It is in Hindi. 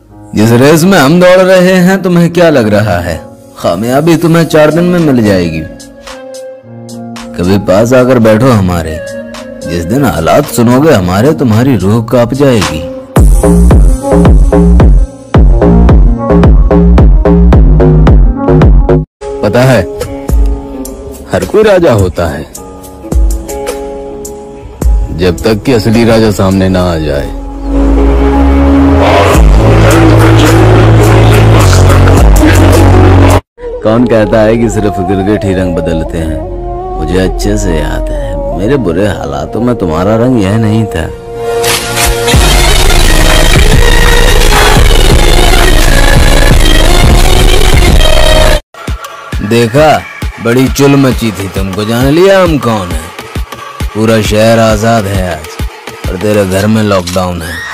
जिस रेस में हम दौड़ रहे हैं तुम्हें क्या लग रहा है कामयाबी तुम्हें 4 दिन में मिल जाएगी। कभी पास आकर बैठो हमारे, जिस दिन हालात सुनोगे हमारे तुम्हारी रूह कांप जाएगी। पता है हर कोई राजा होता है जब तक कि असली राजा सामने ना आ जाए। कौन कहता है कि सिर्फ गिरगिट ही रंग बदलते हैं। मुझे अच्छे से याद है मेरे बुरे हालातों में तुम्हारा रंग यह नहीं था। देखा बड़ी चुल मची थी तुमको, जान लिया हम कौन है। पूरा शहर आजाद है आज और तेरे घर में लॉकडाउन है।